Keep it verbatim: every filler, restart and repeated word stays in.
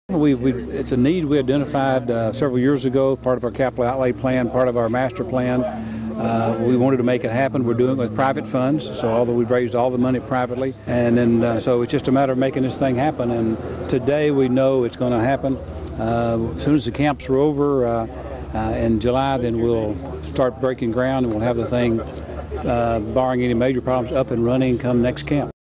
We, we, it's a need we identified uh, several years ago, part of our capital outlay plan, part of our master plan. Uh, we wanted to make it happen. We're doing it with private funds, so although we've raised all the money privately, and then uh, so it's just a matter of making this thing happen. And today we know it's going to happen. Uh, as soon as the camps are over uh, uh, in July, then we'll start breaking ground, and we'll have the thing, uh, barring any major problems, up and running come next camp.